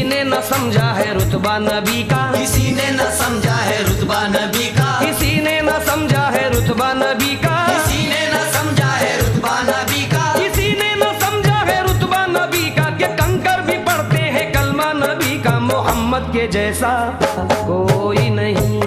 ने न समझा है रुतबा नबी का, किसी ने न समझा है रुतबा नबी का, किसी ने न समझा है रुतबा नबी का, किसी ने न समझा है रुतबा नबी का, किसी ने न समझा है रुतबा नबी का। कि कंकर भी पढ़ते हैं कलमा नबी का। मोहम्मद के जैसा कोई नहीं,